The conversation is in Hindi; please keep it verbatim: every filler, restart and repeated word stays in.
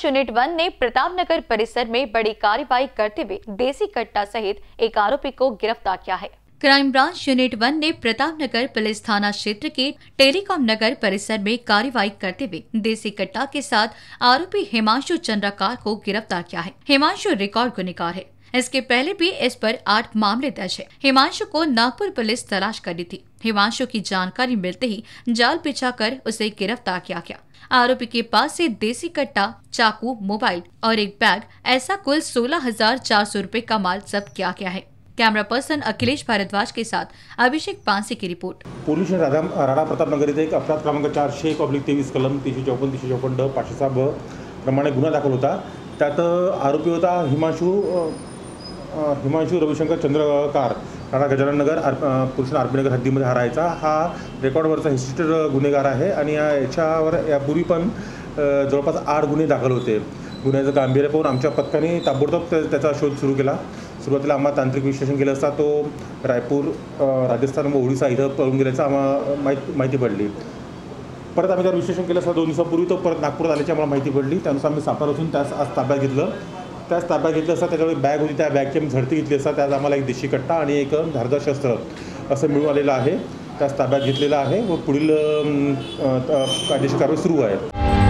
ब्रांच यूनिट वन ने प्रतापनगर परिसर में बड़ी कार्रवाई करते हुए देसी कट्टा सहित एक आरोपी को गिरफ्तार किया है। क्राइम ब्रांच यूनिट वन ने प्रतापनगर पुलिस थाना क्षेत्र के टेलीकॉम नगर परिसर में कार्रवाई करते हुए देसी कट्टा के साथ आरोपी हिमांशु चंद्रकार को गिरफ्तार किया है। हिमांशु रिकॉर्ड गुनहगार है। इसके पहले भी इस पर आठ मामले दर्ज है। हिमांशु को नागपुर पुलिस तलाश कर रही थी। हिमांशु की जानकारी मिलते ही जाल बिछाकर उसे गिरफ्तार किया गया। आरोपी के पास से देसी कट्टा, चाकू, मोबाइल और एक बैग ऐसा कुल सोलह हजार चार सौ रूपए का माल जब्त किया गया है। कैमरा पर्सन अखिलेश भारद्वाज के साथ अभिषेक पांसे की रिपोर्ट। पोलीस राधा राणा प्रतापनगर इथे एक अपराध क्रमांक चारशे एक ऑब्लिक तेवीस कलम तीनशे चौपन्न तीनशे चौपन्न ड पाचशे सहा ब प्रमाणे गुन्हा दाखल होता। त्यात आरोपी होता हिमांशु हिमांशु रविशंकर चंद्रकार, राणा गजानन नगर पुरुष आरपी नगर हद्दीमध्ये हा राहायचा। हा रेकॉर्डवरचा हिस्ट्री गुन्हेगार आहे आणि याच्यावर यापूर्वी पण जवळपास आठ गुन्हे दाखल होते। गुन्ह्याचं गांभीर्य पाहून आमच्या पथकाने ताबडतोब त्याचा शोध सुरू केला। सुरुवातीला आम्हाला तांत्रिक विश्लेषण केलं असता तो रायपूर, राजस्थान व ओडिशा इथं पळून गेल्याचं आम्हाला माहिती माहिती पडली। परत आम्ही त्यावर विश्लेषण केलं असता दोन दिवसापूर्वी तो परत नागपुरात आल्याची आम्हाला माहिती पडली। त्यानुसार आम्ही सापळा रचून त्यास आज ताब्यात घेतलं। त्याच ताब्यात घेतलं असता त्याच्यावर बॅग होती, त्या बॅगची आम्ही झडती घेतली असता त्यात आम्हाला एक देशी कट्टा आणि एक धारदार शस्त्र असं मिळून आलेलं आहे। त्याच ताब्यात घेतलेलं आहे व पुढील कायदेशीर कारवाई सुरू आहे।